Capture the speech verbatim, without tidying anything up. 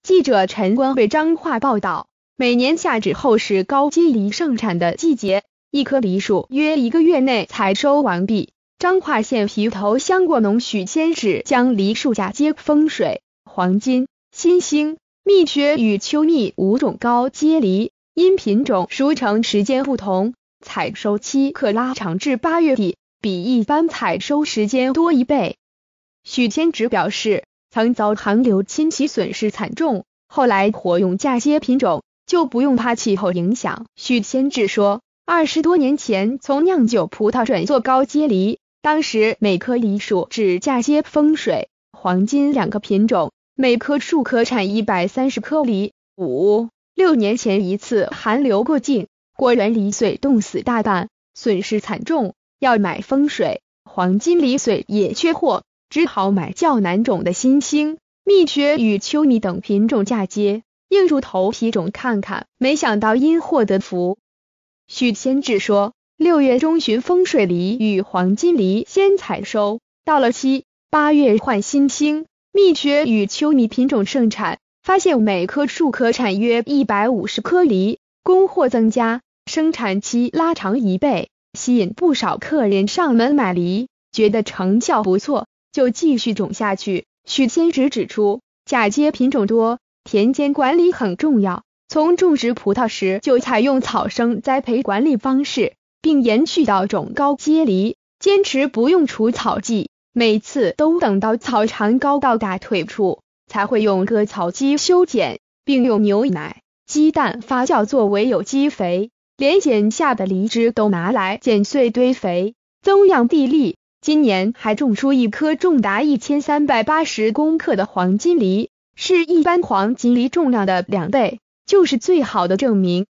记者陈光为彰化报道，每年夏至后是高阶梨盛产的季节，一棵梨树约一个月内采收完毕。彰化县皮头乡果农许先志将梨树嫁接风水、黄金、新星、蜜雪与秋蜜五种高阶梨，因品种、熟成时间不同，采收期可拉长至八月底，比一般采收时间多一倍。许先志表示，曾遭寒流侵袭，损失惨重，后来活用嫁接品种，就不用怕气候影响。许先志说，二十多年前从酿酒葡萄转做高阶梨，当时每棵梨树只嫁接风水、黄金两个品种，每棵树可产一百三十颗梨。五六年前一次寒流过境，果园梨穗冻死大半，损失惨重，要买风水、黄金梨穗也缺货，只好买较难种的新星、蜜雪与秋蜜等品种嫁接，硬入头批种看看，没想到因祸得福。许先志说，六月中旬风水梨与黄金梨先采收，到了七八月换新星、蜜雪与秋蜜品种盛产，发现每棵树可产约一百五十颗梨，供货增加，生产期拉长一倍，吸引不少客人上门买梨，觉得成效不错，就继续种下去。许先志指出，嫁接品种多，田间管理很重要，从种植葡萄时就采用草生栽培管理方式，并延续到种高阶梨，坚持不用除草剂，每次都等到草长高到大腿处，才会用割草机修剪，并用牛奶、鸡蛋发酵作为有机肥，连剪下的梨枝都拿来剪碎堆肥，增养地力。今年还种出一颗重达一千三百八十公克的黄金梨，是一般黄金梨重量的两倍，就是最好的证明。